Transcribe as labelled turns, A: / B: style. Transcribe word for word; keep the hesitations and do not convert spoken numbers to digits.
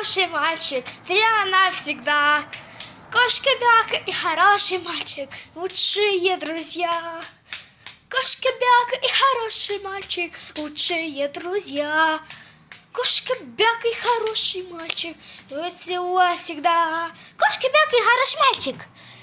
A: хороший мальчик, для навсегда. Кошка-бяка и хороший мальчик, лучшие друзья. Кошка-бяка и хороший мальчик, лучшие друзья. Кошка-бяка и хороший мальчик, весело всегда. Кошка-бяка и хороший мальчик.